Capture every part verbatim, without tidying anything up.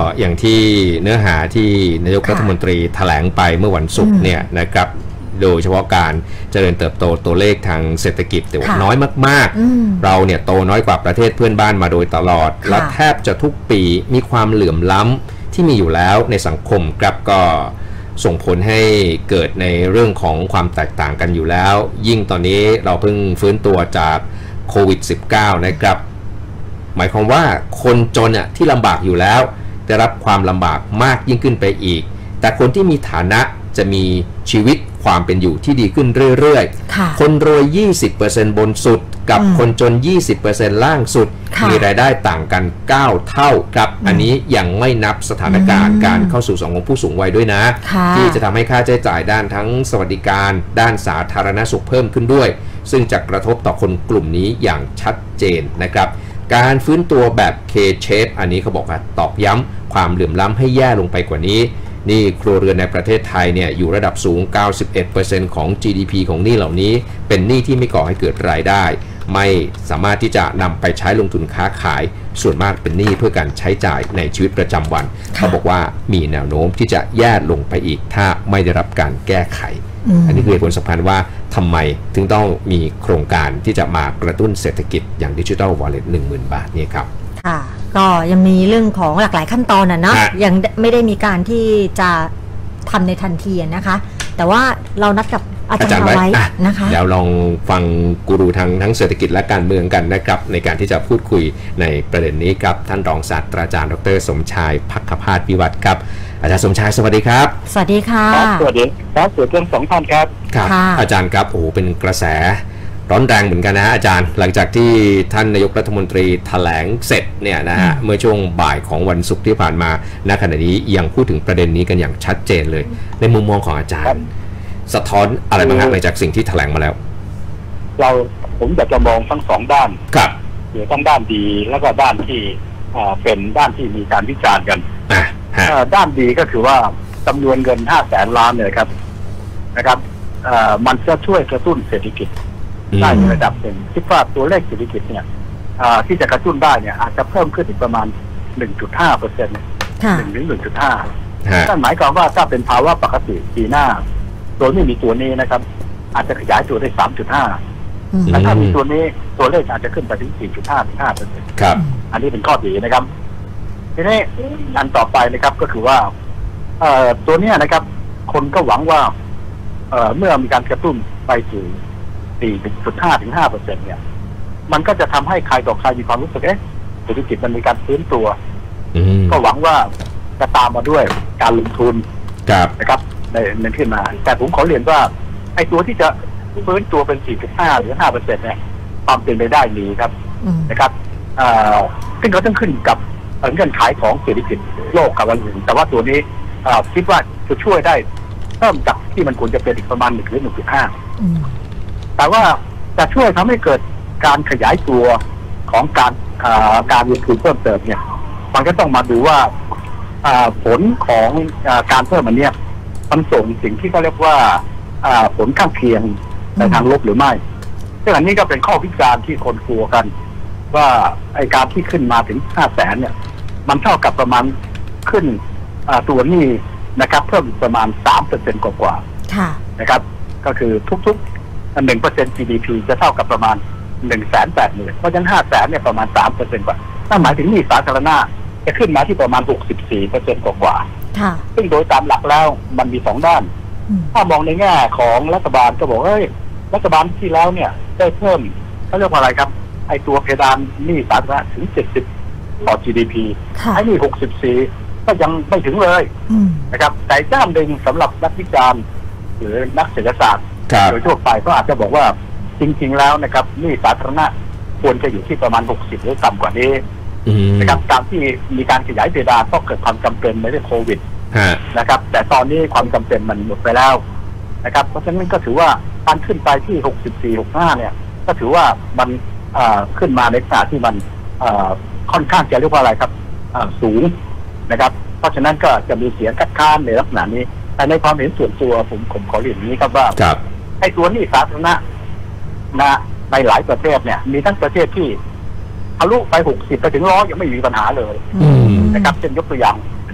อย่างที่เนื้อหาที่นายกรัฐมนตรีแถลงไปเมื่อวันศุกร์เนี่ยนะครับโดยเฉพาะการเจริญเติบโตตัวเลขทางเศรษฐกิจแต่ว่าน้อยมากๆเราเนี่ยโตน้อยกว่าประเทศเพื่อนบ้านมาโดยตลอดและแทบจะทุกปีมีความเหลื่อมล้ำที่มีอยู่แล้วในสังคมครับก็ส่งผลให้เกิดในเรื่องของความแตกต่างกันอยู่แล้วยิ่งตอนนี้เราเพิ่งฟื้นตัวจากโควิด สิบเก้า นะครับหมายความว่าคนจนอ่ะที่ลำบากอยู่แล้วได้รับความลำบากมากยิ่งขึ้นไปอีกแต่คนที่มีฐานะจะมีชีวิตความเป็นอยู่ที่ดีขึ้นเรื่อยๆคนรวย ยี่สิบเปอร์เซ็นต์ บนสุดกับคนจน ยี่สิบเปอร์เซ็นต์ ล่างสุดมีรายได้ต่างกันเก้าเท่าครับอันนี้ยังไม่นับสถานการณ์การเข้าสู่สังคมผู้สูงวัยด้วยนะที่จะทำให้ค่าใช้จ่ายด้านทั้งสวัสดิการด้านสาธารณสุขเพิ่มขึ้นด้วยซึ่งจะกระทบต่อคนกลุ่มนี้อย่างชัดเจนนะครับการฟื้นตัวแบบ K-shape อันนี้เขาบอกว่าตอกย้ำความเหลื่อมล้ำให้แย่ลงไปกว่านี้นี่ครัวเรือนในประเทศไทยเนี่ยอยู่ระดับสูง เก้าสิบเอ็ดเปอร์เซ็นต์ ของ จี ดี พี ของหนี้เหล่านี้เป็นหนี้ที่ไม่ก่อให้เกิดรายได้ไม่สามารถที่จะนำไปใช้ลงทุนค้าขายส่วนมากเป็นหนี้เพื่อการใช้จ่ายในชีวิตประจำวันเขาบอกว่ามีแนวโน้มที่จะแย่ลงไปอีกถ้าไม่ได้รับการแก้ไขอันนี้คือเหตุผลสำคัญว่าทำไมถึงต้องมีโครงการที่จะมากระตุ้นเศรษฐกิจอย่างดิจิทัลวอลเล็ต หนึ่งหมื่น บาทนี่ครับค่ะก็ยังมีเรื่องของหลากหลายขั้นตอนนะเนาะยังไม่ได้มีการที่จะทำในทันทีนะคะแต่ว่าเรานัดกับอาจารย์เอาไว้นะคะเดี๋ยวลองฟังกูรูทางทั้งเศรษฐกิจและการเมืองกันนะครับในการที่จะพูดคุยในประเด็นนี้ครับท่านรองศาสตราจารย์ดรสมชายภัคพาสวิวัฒน์ครับอาจารย์สมชายสวัสดีครับสวัสดีค่ะสวัสดีครับสวัสดีทั้งสองท่านครับครับอาจารย์ครับโอ้เป็นกระแสร้อนแรงเหมือนกันนะอาจารย์หลังจากที่ท่านนายกรัฐมนตรีแถลงเสร็จเนี่ยนะฮะเมื่อช่วงบ่ายของวันศุกร์ที่ผ่านมาณขณะนี้ยังพูดถึงประเด็นนี้กันอย่างชัดเจนเลยในมุมมองของอาจารย์สะท้อนอะไรบ้างหลังจากสิ่งที่แถลงมาแล้วเราผมอยากจะมองทั้งสองด้านครับหรือทั้งด้านดีแล้วก็ด้านที่เป็นด้านที่มีการวิจารณ์กันด้านดีก็คือว่าจำนวนเงินห้าแสนล้านเนี่ยครับนะครับมันจะช่วยกระตุ้นเศรษฐกิจได้ในระดับหนึ่งคิดว่าตัวเลขเศรษฐกิจเนี่ยที่จะกระตุ้นได้เนี่ยอาจจะเพิ่มขึ้นอีกประมาณ หนึ่งจุดห้าเปอร์เซ็นต์ หนึ่งถึง หนึ่งจุดห้า นั่นหมายความว่าถ้าเป็นภาวะปกติปีหน้าโดยไม่มีตัวนี้นะครับอาจจะขยายตัวได้ สามจุดห้า และถ้ามีตัวนี้ตัวเลขอาจจะขึ้นไปถึง สี่จุดห้า ถึง ห้าเปอร์เซ็นต์ครับอันนี้เป็นข้อดีนะครับทีนี้อันต่อไปนะครับก็คือว่าตัวนี้นะครับคนก็หวังว่าเมื่อมีการกระตุ้นไปสู่ สี่จุดห้า ถึง ห้าเปอร์เซ็นต์ เนี่ยมันก็จะทำให้ใครต่อใครมีความรู้สึกเอ๊ะเศรษฐกิจมันมีการฟื้นตัวก็หวังว่าจะตามมาด้วยการลงทุนนะครับในในขึ้นมาแต่ผมขอเรียนว่าไอ้ตัวที่จะฟื้นตัวเป็น สี่จุดห้า หรือ ห้าเปอร์เซ็นต์ เนี่ยความเป็นไปได้มีครับนะครับซึ่งก็ต้องขึ้นกับเงื่อนไขของเศรษฐกิจโลกกับวันอื่นแต่ว่าตัวนี้คิดว่าจะช่วยได้เพิ่มจากที่มันควรจะเป็นอีกประมาณ หนึ่ง หรือ หนึ่งจุดห้า แต่ว่าจะช่วยทำให้เกิดการขยายตัวของการการลงทุนเพิ่มเติมเนี่ยมันก็ต้องมาดูว่าผลของการเพิ่มอันนี้มันส่งสิ่งที่เขาเรียกว่าผลข้างเคียงในทางลบหรือไม่ซึ่งอันนี้ก็เป็นข้อวิจารณ์ที่คนกลัวกันว่าไอการที่ขึ้นมาถึงห้าแสนเนี่ยมันเท่ากับประมาณขึ้นตัวนี้นะครับเพิ่มประมาณ สามเปอร์เซ็นต์ กว่าๆนะครับก็คือทุกๆหนึ่งเปอร์เซ็นต์ จี ดี พี จะเท่ากับประมาณ หนึ่งแสนแปดหมื่น เพราะฉะนั้นห้าแสนเนี่ยประมาณ สามเปอร์เซ็นต์ กว่านั่นหมายถึงหนี้สาธารณะจะขึ้นมาที่ประมาณ หกสิบสี่เปอร์เซ็นต์ กว่าๆซึ่งโดยตามหลักแล้วมันมีสองด้านถ้ามองในแง่ของรัฐบาลก็บอกเฮ้ยรัฐบาลที่แล้วเนี่ยได้เพิ่มเขาเรียกว่าอะไรครับไอ้ตัวเพดานหนี้สาธารณะถึงเจ็ดสิบต่อ จี ดี พี ไอ้นี่หกสิบสี่ก็ยังไม่ถึงเลยนะครับแต่ด้านหนึ่งสำหรับนักวิจารณ์หรือนักเศรษฐศาสตร์โดยทั่วไปก็อาจจะบอกว่าจริงๆแล้วนะครับหนี้สาธารณะควรจะอยู่ที่ประมาณหกสิบหรือต่ำกว่านี้นะครับการที่มีการขยายเพดานเพราะเกิดความจำเป็นในเรื่องโควิดนะครับแต่ตอนนี้ความจำเป็นมันหมดไปแล้วนะครับเพราะฉะนั้นก็ถือว่าการขึ้นไปที่หกสิบสี่ หกสิบห้าเนี่ยก็ถือว่ามันขึ้นมาในขณะที่มันค่อนข้างจะเรียกว่าอะไรครับสูงนะครับเพราะฉะนั้นก็จะมีเสียงคัดค้านในลักษณะนี้แต่ในความเห็นส่วนตัวผมผมขอเรียนนี้ครับว่าไอ้ตัวหนี้สาธารณะนะในหลายประเทศเนี่ยมีทั้งประเทศที่ทะลุไปหกสิบไปถึงร้อยยังไม่มีปัญหาเลยนะครับเช่นยกตัวอย่าง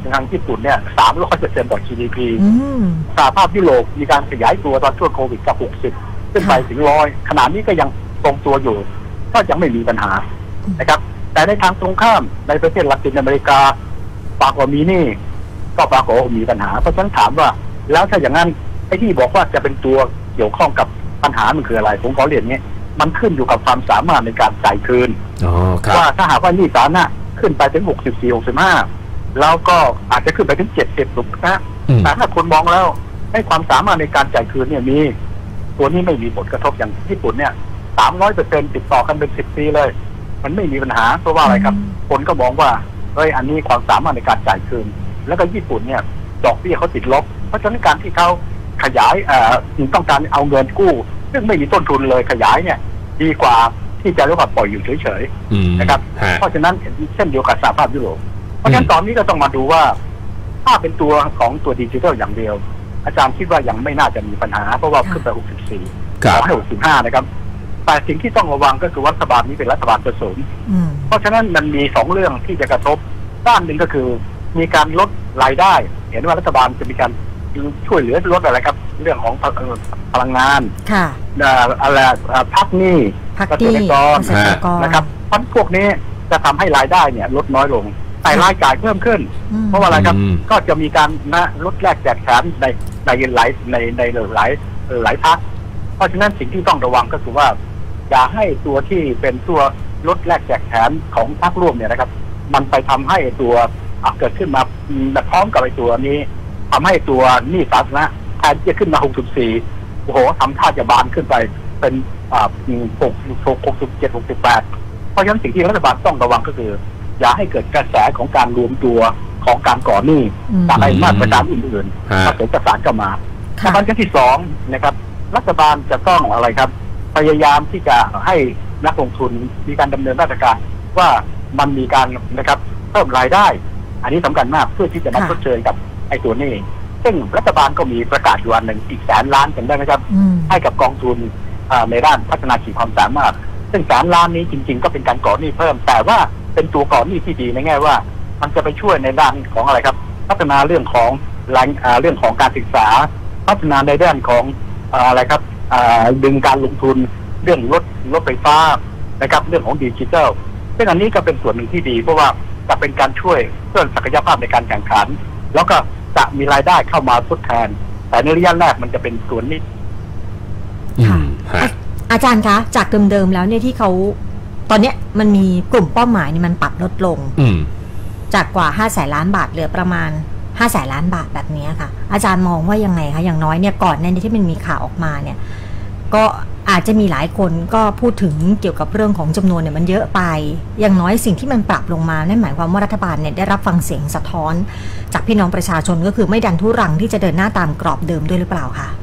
ทางญี่ปุ่นเนี่ยสามร้อยเปอร์เซ็นต์ต่อ จี ดี พีอืมสหภาพยุโรปมีการขยายตัวตอนช่วงโควิดกับหกสิบขึ้นไปถึงร้อยขนาดนี้ก็ยังทรงตัวอยู่ก็ยังไม่มีปัญหานะครับแต่ในทางตรงข้ามในประเทศละตินอเมริกาปรากฏว่ามีนี่ก็ปรากฏว่ามีปัญหาเพราะฉะนั้นถามว่าแล้วถ้าอย่างนั้นไอ้ที่บอกว่าจะเป็นตัวเกี่ยวข้องกับปัญหามันคืออะไรผมขอเรียนนี้มันขึ้นอยู่กับความสามารถในการจ่ายคืนว่าถ้าหากว่าหนี้สาธารณะขึ้นไปถึงหกสิบสี่ หกสิบห้าแล้วก็อาจจะขึ้นไปถึงเจ็ดสิบถูกนะแต่ถ้าคนมองแล้วให้ความสามารถในการจ่ายคืนเนี่ยมีตัวนี้ไม่มีผลกระทบอย่างญี่ปุ่นเนี่ยสามร้อยเปอร์เซ็นต์ติดต่อกันเป็นสิบปีเลยมันไม่มีปัญหาเพราะว่าอะไรครับคนก็มองว่าเฮ้ยอันนี้ความสามารถในการจ่ายคืนแล้วก็ญี่ปุ่นเนี่ยดอกเบี้ยเขาติดลบเพราะฉะนั้นการที่เขาขยายเอ่อต้องการเอาเงินกู้ซึ่งไม่มีต้นทุนเลยขยายเนี่ยดีกว่าที่จะเรียกว่าปล่อยอยู่เฉยๆนะครับเพราะฉะนั้นเช่นเดียวกับสหภาพยุโรปเพราะฉะนั้นตอนนี้ก็ต้องมาดูว่าถ้าเป็นตัวของตัวดิจิทัลอย่างเดียวอาจารย์คิดว่ายังไม่น่าจะมีปัญหาเพราะว่าขึ้นไปหกสิบสี่ขอให้หกสิบห้านะครับแต่สิ่งที่ต้องระวังก็คือรัฐบาลนี้เป็นรัฐบาลผสมเพราะฉะนั้นมันมีสองเรื่องที่จะกระทบด้านหนึ่งก็คือมีการลดรายได้เห็นว่ารัฐบาลจะมีการช่วยเหลือลดอะไรครับเรื่องของพลังงานอะไรพักหนี้เกษตรกรนะครับเพราะพวกนี้จะทำให้รายได้เนี่ยลดน้อยลงแต่รายจ่ายเพิ่มขึ้นเพราะว่าอะไรครับก็จะมีการนะลดแลกแจกแถมในในหลายในในหลายหลายพักเพราะฉะนั้นสิ่งที่ต้องระวังก็คือว่าอย่าให้ตัวที่เป็นตัวลดแลกแจกแถมของพรรคร่วมเนี่ยนะครับมันไปทำให้ตัวเกิดขึ้นมาพร้อมกับไอ้ตัวนี้ทำให้ตัวหนี้สาธารณะแทนจะขึ้นมาหกสิบสี่โอ้โหทำท่าจะบานขึ้นไปเป็นอ่าหกหกสิบเจ็ดหกสิบแปดเพราะฉะนั้นสิ่งที่รัฐบาลต้องระวังก็คืออย่าให้เกิดกระแสของการรวมตัวของการก่อหนี้จากไอ้มาตรการอื่นๆผสมประสานกันมาประการที่สองนะครับรัฐบาลจะต้องอะไรครับพยายามที่จะให้นักลงทุนมีการดำเนินมาตรการว่ามันมีการนะครับเพิ่มรายได้อันนี้สำคัญมากเพื่อที่จะมาชดเชยกับไอ้ตัวนี้ซึ่งรัฐบาลก็มีประกาศอยู่วันหนึ่งอีกแสนล้านกันได้ไหมครับให้กับกองทุนในด้านพัฒนาขีดความสามารถซึ่งแสนล้านนี้จริงๆก็เป็นการก่อหนี้เพิ่มแต่ว่าเป็นตัวก่อหนี้ที่ดีในแง่ว่ามันจะไปช่วยในด้านของอะไรครับพัฒนาเรื่องของเรื่องของการศึกษาพัฒนาในด้านของอะไรครับดึงการลงทุนเรื่องรถรถไฟฟ้านะครับเรื่องของดิจิทัลซึ่งอันนี้ก็เป็นส่วนหนึ่งที่ดีเพราะว่าจะเป็นการช่วยเพิ่มศักยภาพในการแข่งขันแล้วก็จะมีรายได้เข้ามาทดแทนแต่ในระยะแรกมันจะเป็นส่วนนี้ค่ะอาจารย์คะจากเดิมๆแล้วเนี่ยที่เขาตอนนี้มันมีกลุ่มเป้าหมายนี่มันปรับลดลงจากกว่าห้าแสนล้านบาทเหลือประมาณห้าแสนล้านบาทแบบนี้ค่ะอาจารย์มองว่ายังไงคะอย่างน้อยเนี่ยก่อนในที่มันมีข่าวออกมาเนี่ยก็อาจจะมีหลายคนก็พูดถึงเกี่ยวกับเรื่องของจำนวนเนี่ยมันเยอะไปอย่างน้อยสิ่งที่มันปรับลงมานั่นหมายความว่ารัฐบาลเนี่ยได้รับฟังเสียงสะท้อนจากพี่น้องประชาชนก็คือไม่ดันทุรังที่จะเดินหน้าตามกรอบเดิมด้วยหรือเปล่าคะ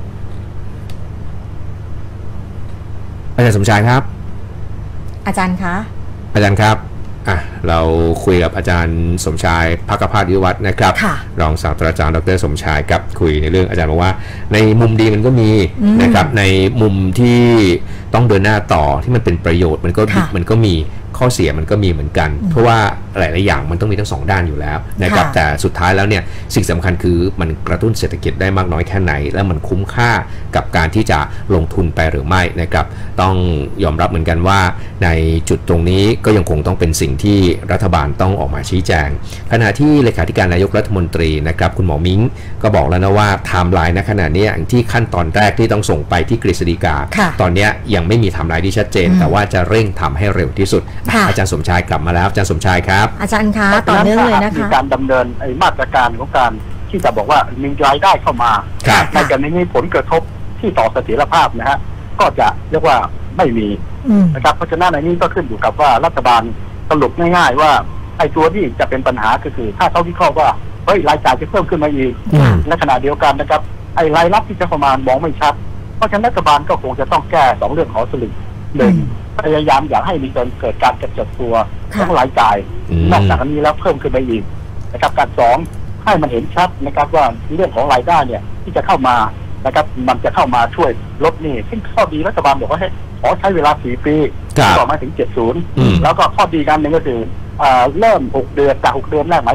อาจารย์สมชายครับอาจารย์คะอาจารย์ครับอ่ะเราคุยกับอาจารย์สมชายภคภาสวิวัฒน์นะครับรองศาสตราจารย์ดรสมชายครับคุยในเรื่องอาจารย์บอกว่าในมุมดีมันก็มีนะครับในมุมที่ต้องเดินหน้าต่อที่มันเป็นประโยชน์มันก็มันก็มีข้อเสียมันก็มีเหมือนกันเพราะว่าหลายๆอย่างมันต้องมีทั้งสองด้านอยู่แล้วนะครับแต่สุดท้ายแล้วเนี่ยสิ่งสำคัญคือมันกระตุ้นเศรษฐกิจได้มากน้อยแค่ไหนและมันคุ้มค่ากับการที่จะลงทุนไปหรือไม่นะครับต้องยอมรับเหมือนกันว่าในจุดตรงนี้ก็ยังคงต้องเป็นสิ่งที่รัฐบาลต้องออกมาชี้แจงขณะที่เลขาธิการนายกรัฐมนตรีนะครับคุณหมอมิ้งก็บอกแล้วนะว่าไทม์ไลน์ณขณะนี้อย่างที่ขั้นตอนแรกที่ต้องส่งไปที่กฤษฎีกาตอนนี้ยังไม่มีไทม์ไลน์ที่ชัดเจนแต่ว่าจะเร่งทำให้เร็วที่สุดอาจารย์สมชายกลับมาแล้วอาจารย์สมชายครับอาจารย์คะต่อเนื่องเลยนะคะมีการดำเนินไอ้มาตรการของการที่จะบอกว่ามีรายได้เข้ามาในการนี้ผลกระทบที่ต่อเสถียรภาพนะฮะก็จะเรียกว่าไม่มีนะครับเพราะฉะนั้นในนี้ก็ขึ้นอยู่กับว่ารัฐบาลสรุปง่ายๆว่าไอ้ตัวที่จะเป็นปัญหาก็คือถ้าเขาวิเคราะห์ว่าเฮ้ยรายจ่ายจะเพิ่มขึ้นมาอีกในขณะเดียวกันนะครับไอ้รายรับที่จะประมาณมองไม่ชัดเพราะฉะนั้นรัฐบาลก็คงจะต้องแก้สองเรื่องของสรุปหนึ่งพยายามอยากให้มีการเกิดการกระจายตัวของรายจ่ายนอกจากนี้แล้วเพิ่มขึ้นไปอีกนะครับการสองให้มันเห็นชัดนะครับว่าเรื่องของรายได้เนี่ยที่จะเข้ามานะครับมันจะเข้ามาช่วยลดหนี้ซึ่งข้อดีรัฐบาลบอกว่าให้ขอใช้เวลาสี่ปีต่อมาถึงเจ็ดสิบแล้วก็ข้อดีการหนึ่งก็คือเริ่มหกเดือนจากหกเดือนแรกหมายถึง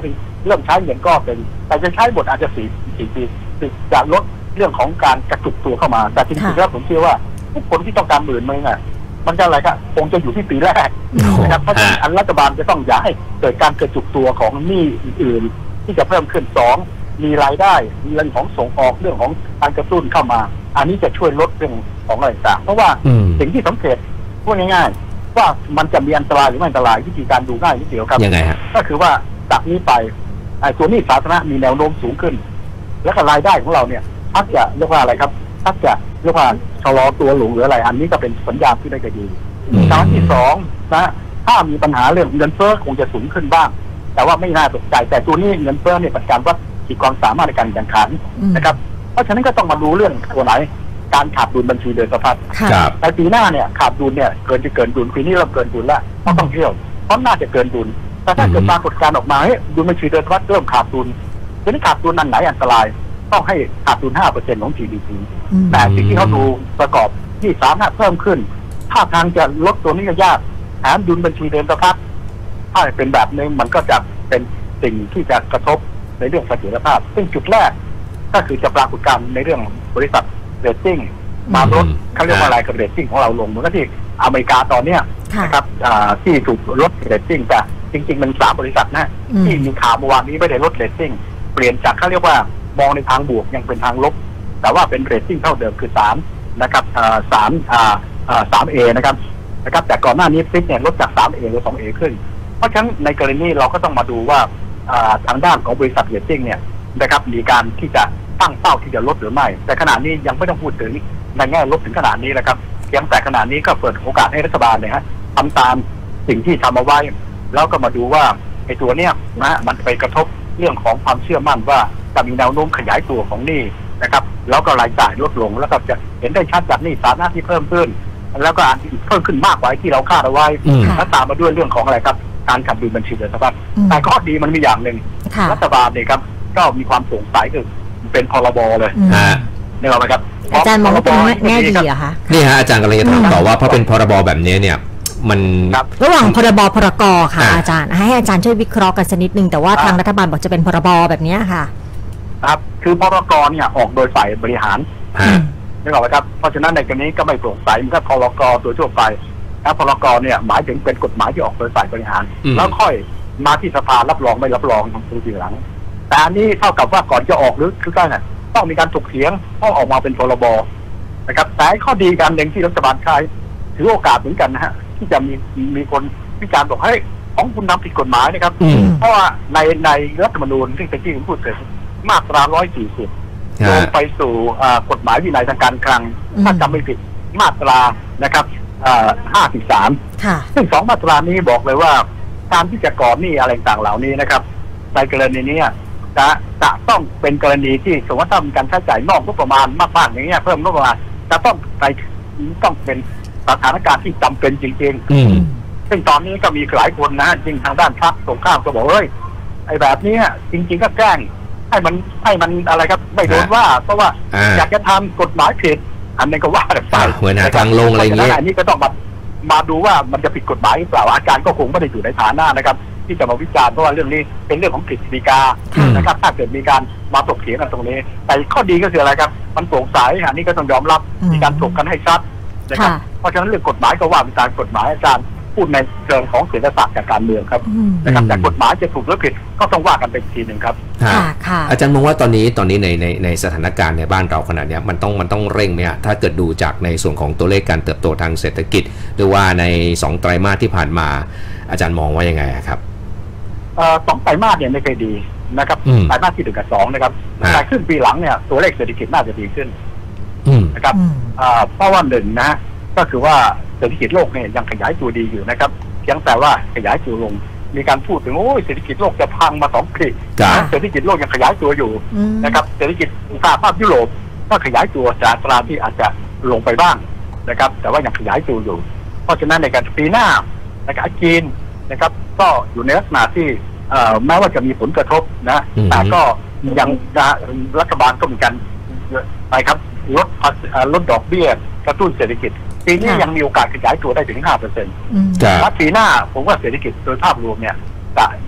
เริ่มใช้เงินก็เป็นแต่จะใช้หมดอาจจะสี่สี่ปีจะลดเรื่องของการกระจุกตัวเข้ามาแต่จริงๆแล้วผมเชื่อว่าทุกคนที่ต้องการหมื่นมึงอ่ะมันจะอะไรครับคงจะอยู่ที่ปีแรกนะครับเพราะฉะนั้นรัฐบาลจะต้องอย่าให้เกิดการกระจุกตัวของหนี้อื่นๆที่จะเพิ่มขึ้นสองมีรายได้เรื่องของส่งออกเรื่องของการกระตุ้นเข้ามาอันนี้จะช่วยลดเรื่องของอะไรต่างเพราะว่าสิ่งที่สังเกตพูดง่ายๆว่ามันจะมีอันตรายหรือไม่อันตรายวิธีการดูง่ายนิดเดียวครับยังไงฮะก็คือว่าจากนี้ไปไอ้ตัวหนี้สาธารณะมีแนวโน้มสูงขึ้นแล้วก็รายได้ของเราเนี่ยทักจะเรียกว่าอะไรครับทักจะเรียกว่าชะลอตัวหลงหรืออะไรอันนี้ก็เป็นสัญญาณที่ได้ดีทางที่สองนะถ้ามีปัญหาเรื่องเงินเฟ้อคงจะสูงขึ้นบ้างแต่ว่าไม่น่าตกใจแต่ตัวนี้เงินเฟ้อเนี่ยเป็นการวัดขีดความสามารถในการแข่งขันนะครับเพราะฉะนั้นก็ต้องมาดูเรื่องตัวไหนการขาดดุลบัญชีโดยสภาพในปีหน้าเนี่ยขาดดุลเนี่ยเกินจะเกินดุลปีนี้เราเกินดุลแล้วเพราะต้องเที่ยวเพราะน่าจะเกินดุลแต่ถ้าเกิดปรากฏการณ์ออกมาให้ดุลบัญชีโดยสภาพเริ่มขาดดุลทีนี้ขาดดุลนั้นไหนอันตรายต้องให้ขาดดุล ห้าเปอร์เซ็นต์ ของ จี ดี พี แต่สิ่งที่เขาดูประกอบที่สามารถเพิ่มขึ้นถ้าทางจะลดตัวนี้ก็ยากแถมดุลบัญชีเดินสะพัดถ้าเป็นแบบนึงมันก็จะเป็นสิ่งที่จะกระทบในเรื่องเสถียรภาพซึ่งจุดแรกก็คือจะปรากฏการณ์ในเรื่องบริษัทเรตติ้งมาลดเขาเรียกว่าอะไรกับเรตติ้งของเราลงเหมือนกับที่อเมริกาตอนเนี้ยนะครับที่ถูกลดเรตติ้งแต่จริงๆมันสามบริษัทนะที่มีข่าวเมื่อวานนี้ไม่ได้ลดเรตติ้งเปลี่ยนจากเขาเรียกว่ามองในทางบวกยังเป็นทางลบแต่ว่าเป็นเรตติ้งเท่าเดิมคือสามนะครับสามสามเอนะครับนะครับแต่ก่อนหน้านี้ฟิกเนี่ยลดจากสามเอหรือสองเอขึ้นเพราะฉะนั้นในกรณีเราก็ต้องมาดูว่าทางด้านของบริษัทเรตติ้งเนี่ยนะครับมีการที่จะตั้งเป้าที่จะลดหรือไม่แต่ขณะนี้ยังไม่ต้องพูดถึงในแง่ลดถึงขนาดนี้นะครับเพียงแต่ขณะนี้ก็เปิดโอกาสให้รัฐบาลเนี่ยฮะทำตามสิ่งที่ทำเอาไว้แล้วก็มาดูว่าไอ้ตัวเนี้ยนะมันไปกระทบเรื่องของความเชื่อมั่นว่าจะมีแนวโน้มขยายตัวของหนี้นะครับแล้วก็รายจ่ายลดลงแล้วก็จะเห็นได้ชัดจากหนี้สาธารณะที่เพิ่มขึ้นแล้วก็เพิ่มขึ้นมากกว่าที่เราคาดเอาไว้และตามมาด้วยเรื่องของอะไรครับการขาดดุลบัญชีโดยสภาพแต่ข้อดีมันมีอย่างหนึ่งรัฐบาลเนี่ยครับก็มีความโปร่งใสคือเป็นพรบเลยนี่เราไหมครับอาจารย์มองว่าเป็นแง่ดีเหรอคะนี่ฮะอาจารย์กำลังจะถามต่อว่าเพราะเป็นพรบแบบนี้เนี่ยมันระหว่างพรบพรกค่ะอาจารย์ให้อาจารย์ช่วยวิเคราะห์กันสักนิดนึงแต่ว่าทางรัฐบาลบอกจะเป็นพรบแบบนี้ค่ะครับคือพรกเนี่ยออกโดยฝ่ายบริหารนี่เราไหมครับเพราะฉะนั้นในกรณีก็ไม่โปร่งใสมันก็พรกโดยทั่วไปแล้วพรกเนี่ยหมายถึงเป็นกฎหมายที่ออกโดยฝ่ายบริหารแล้วค่อยมาที่สภารับรองไม่รับรองทำทีหลังแต่อันนี้เท่ากับว่าก่อนจะออกหรือคือการต้องมีการถกเถียงต้องออกมาเป็นพรบนะครับแต่ข้อดีการหนึ่งที่รัฐบาลใช้ถือโอกาสเหมือนกันนะฮะที่จะมีมีคนวิจารณ์บอกให้ของคุณทำผิดกฎหมายนะครับเพราะว่าในในรัฐธรรมนูญที่เป็นที่ผมพูดถึงมาตราร้อยสี่สิบลงไปสู่กฎหมายวินัยทางการคลังถ้าจำไม่ผิดมาตรานะครับห้าสิบสามซึ่งสองมาตรานี้บอกเลยว่าการที่จะก่อหนี้อะไรต่างเหล่านี้นะครับในกรณีนี้จะจะต้องเป็นกรณีที่สมมติว่ามีการใช้จ่ายนอกงบประมาณมากๆอย่างเงี้ยเพิ่มงบประมาณจะต้องไปต้องเป็นสถานการณ์ที่จำเป็นจริงๆซึ่งตอนนี้ก็มีหลายคนนะจริงทางด้านพรรคตรงข้ามก็บอกเฮ้ยไอ้แบบนี้จริงๆก็แกล้งให้มันให้มันอะไรครับไม่โดนว่าเพราะว่าอยากจะทำกฎหมายผิดอันนี้ก็ว่าไปเหมือนทางลงอะไรอย่างเงี้ยอันนี้ก็ต้องมามาดูว่ามันจะผิดกฎหมายหรือเปล่าอาจารย์ก็คงไม่ได้อยู่ในฐานะนะครับที่จะมาวิจารณ์เพราะว่าเรื่องนี้เป็นเรื่องของกฤษฎีกานะครับถ้าเกิดมีการมาถกเถียงกันตรงนี้แต่ข้อดีก็คืออะไรครับมันโปร่งใสอันนี้ก็ต้องยอมรับมีการถกกันให้ชัดนะครับเพราะฉะนั้นเรื่องกฎหมายก็ว่าไปตามกฎหมายอาจารย์พูดในเชิงของเศรษฐศาสตร์กับการเมืองครับนะครับแต่กฎหมายจะถูกหรือผิดก็ต้องว่ากันเป็นทีหนึ่งครับอาจารย์มองว่าตอนนี้ตอนนี้ในในในสถานการณ์ในบ้านเราขนาดนี้มันต้องมันต้องเร่งไหมฮะถ้าเกิดดูจากในส่วนของตัวเลขการเติบโตทางเศรษฐกิจหรือว่าในสองไตรมาสที่ผ่านมาอาจารย์มองว่ายังไงครับสองไตรมาสเนี่ยไม่เคยดีนะครับไตรมาสที่หนึ่งกับสองนะครับแต่ขึ้นปีหลังเนี่ยตัวเลขเศรษฐกิจน่าจะดีขึ้นนะครับเพราะว่าหนึ่งนะก็คือว่าเศรษฐกิจโลกเนี่ยยังขยายตัวดีอยู่นะครับเพียงแต่ว่าขยายตัวลงมีการพูดถึงโอ้ยเศรษฐกิจโลกจะพังมาสองปีเศรษฐกิจโลกยังขยายตัวอยู่นะครับเศรษฐกิจสหภาพยุโรปก็ขยายตัวจากอัตราที่อาจจะลงไปบ้างนะครับแต่ว่ายังขยายตัวอยู่เพราะฉะนั้นในการปีหน้านะครับจีนนะครับก็อยู่ในลักษณะที่แม้ว่าจะมีผลกระทบนะแต่ก็ยังรัฐบาลก็มีการไปครับลดลดดอกเบี้ยกระตุ้นเศรษฐกิจปีนี้ยังมีโอกาสขยายตัวได้ถึง ห้าเปอร์เซ็นต์ และปีหน้าผมว่าเศรษฐกิจโดยภาพรวมเนี่ยจะ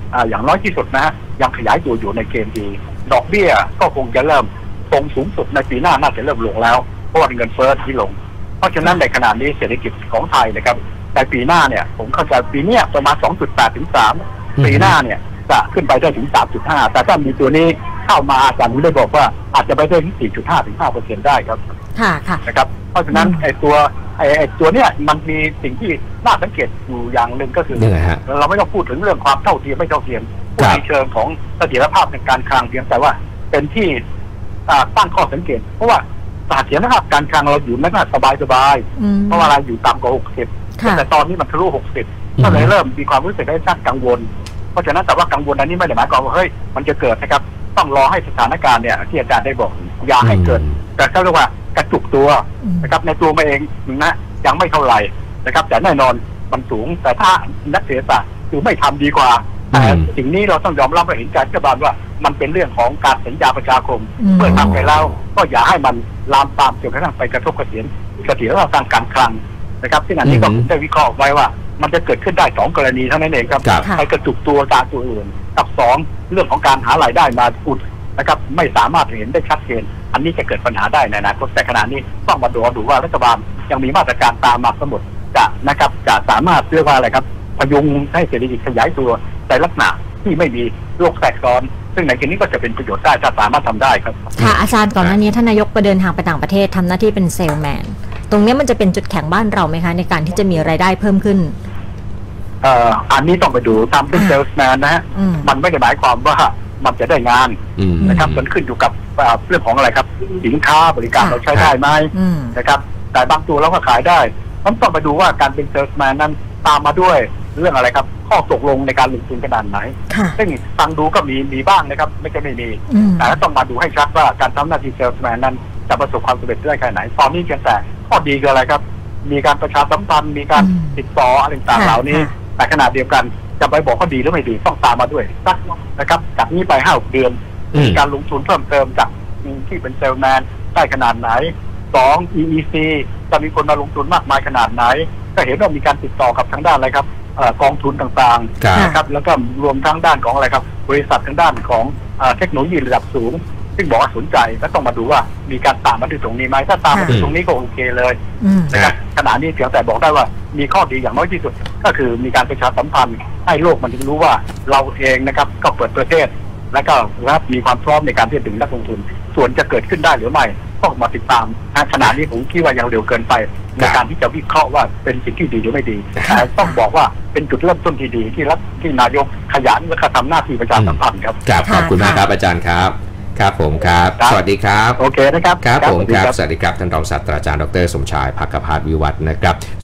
อ่าอย่างน้อยที่สุดนะฮะยังขยายตัวอยู่ในเกณฑ์ดีดอกเบี้ยก็คงจะเริ่มคงสูงสุดในปีหน้าน่าจะเริ่มลงแล้วเพราะว่าเงินเฟ้อที่ลงเพราะฉะนั้นในขณะนี้เศรษฐกิจของไทยนะครับในปีหน้าเนี่ยผมเข้าใจปีนี้ประมาณ สองจุดแปด ถึง สาม ปีหน้าเนี่ยจะขึ้นไปได้ถึง สามจุดห้า แต่ถ้ามีตัวนี้เข้ามาอาจารย์ได้บอกว่าอาจจะไปได้ถึง สี่จุดห้า ถึง ห้าเปอร์เซ็นต์ ได้ครับค่ะค่ะนะครับเพราะฉะนั้นไอ้ตัวไอ้ไอ้ตัวเนี้ยมันมีสิ่งที่น่าสังเกตอยู่อย่างหนึ่งก็คือเราไม่ต้องพูดถึงเรื่องความเท่าเทียมไม่เท่าเทียมพูดในเชิงของเสถียรภาพในการคลังเพียงแต่ว่าเป็นที่ตั้งข้อสังเกตเพราะว่าเสถียรภาพการคลังเราอยู่ไม่น่าสบายสบายเพราะว่าเราอยู่ต่ำกว่าหกสิบแต่ตอนนี้มันทะลุหกสิบก็เลยเริ่มมีความรู้สึกได้ชักกังวลเพราะฉะนั้นแต่ว่ากังวลอันนี้ไม่ได้หมายความว่าเฮ้ยมันจะเกิดนะครับต้องรอให้สถานการณ์เนี่ยที่อาจารย์ได้บอกอย่าให้เกิดแต่เขาเรียกว่ากระจุกตัวนะครับในตัวมาเองนะยังไม่เท่าไหร่นะครับแต่แน่นอนมันสูงแต่ถ้านักเศรษฐศาสตร์คือไม่ทำดีกว่าแต่สิ่งนี้เราต้องยอมรับและเห็นใจรัฐบาลว่ามันเป็นเรื่องของการสัญญาประชาคมเมื่อทำไปแล้วก็อย่าให้มันลามปามจนกระทั่งไปกระทบกระเทือนกระเทือนทางการคลังนะครับซึ่งอันนี้ก็ได้วิเคราะห์ไว้ว่ามันจะเกิดขึ้นได้สองกรณีเท่านั้นเองครับไปกระจุกตัวตามตัวอื่นกับสองเรื่องของการหารายได้มาอุดนะครับไม่สามารถเห็นได้ชัดเจนอันนี้จะเกิดปัญหาได้ในอนาคตแต่ขณะนี้ต้องมาดูดูว่ารัฐบาลยังมีมาตรการตามมาทั้งหมดจะนะครับจะสามารถเรียกว่าอะไรครับพยุงให้เศรษฐกิจขยายตัวในลักษณะที่ไม่มีโรคแทรกซ้อนซึ่งในที่นี้ก็จะเป็นประโยชน์ได้ถ้าสามารถทำได้ครับค่ะอาจารย์ก่อนหน้านี้ท่านนายกไปเดินทางไปต่างประเทศทำหน้าที่เป็นเซลแมนตรงนี้มันจะเป็นจุดแข็งบ้านเราไหมคะในการที่จะมีรายได้เพิ่มขึ้นเอ่ออันนี้ต้องไปดูทำเป็นเซลส์แมนนะฮะมันไม่ได้หมายความว่ามันจะได้งานนะครับมันขึ้นอยู่กับเรื่องของอะไรครับสินค้าบริการเราใช้ได้ไหมนะครับแต่บางตัวเราก็ขายได้ต้องต้องไปดูว่าการเป็นเซลส์แมนนั้นตามมาด้วยเรื่องอะไรครับข้อตกลงในการลงทุนขนาดไหนซึ่งฟังดูก็มีมีบ้างนะครับไม่ใช่ไม่มีแต่ต้องมาดูให้ชัดว่าการทำหน้าที่เซลส์แมนนั้นจะประสบความสำเร็จได้แค่ไหนตอนนี้เพียงแต่ข้อดีคืออะไรครับมีการประชาสัมพันธ์มีการติดต่ออะไรต่างๆเหล่านี้แต่ขณะเดียวกันจะไปบอกว่าดีหรือไม่ดีต้องตามมาด้วยนะครับจากนี้ไปห้าเดือนมีการลงทุนเพิ่มเติมจากที่เป็นเซลแมนได้ขนาดไหนสอง อี อี ซี จะมีคนมาลงทุนมากมายขนาดไหนก็เห็นว่ามีการติดต่อกับทางด้านอะไรครับกองทุนต่างๆนะครับแล้วก็รวมทั้งด้านของอะไรครับบริษัททางด้านของเทคโนโลยีระดับสูงซึ่งบอกว่าสนใจก็ต้องมาดูว่ามีการตามมาถึงตรงนี้ไหมถ้าตามมาถึงตรงนี้ก็โอเคเลยนะครับขณะนี้เพียงแต่บอกได้ว่ามีข้อดีอย่างน้อยที่สุดก็คือมีการประชาสัมพันธ์ให้โลกมันรู้ว่าเราเองนะครับก็เปิดประเทศและก็รับมีความพร้อมในการที่จะถึงนักลงทุนส่วนจะเกิดขึ้นได้หรือไม่ต้องมาติดตามขณะนี้ผมคิดว่ายังเร็วเกินไปในการที่จะวิเคราะห์ว่าเป็นสิ่งที่ดีหรือไม่ดีแต่ต้องบอกว่าเป็นจุดเริ่มต้นที่ดีที่รัฐที่นายกขยันและทำหน้าที่ประชาสัมพันธ์ครับขอบคุณมากครับอาจารย์ครับครับผมครับสวัสดีครับโอเคนะครับครับผมครับสวัสดีครับท่านรองศาสตราจารย์ดรสมชายภักพาสวิวัฒน์นะครับ